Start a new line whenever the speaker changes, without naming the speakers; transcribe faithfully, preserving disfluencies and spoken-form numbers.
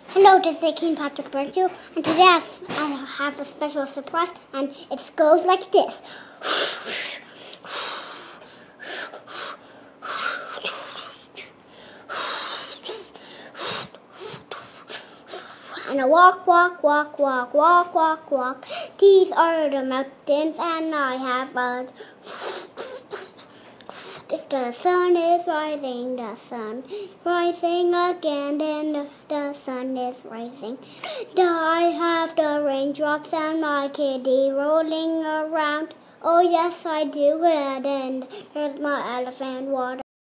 Hello, this is Cian Patrick Berntu, and today I have a special surprise, and it goes like this. And I walk, walk, walk, walk, walk, walk, walk. These are the mountains, and I have a... The sun is rising, the sun is rising again, and the, the sun is rising. I have the raindrops and my kitty rolling around. Oh yes, I do it, and there's my elephant water.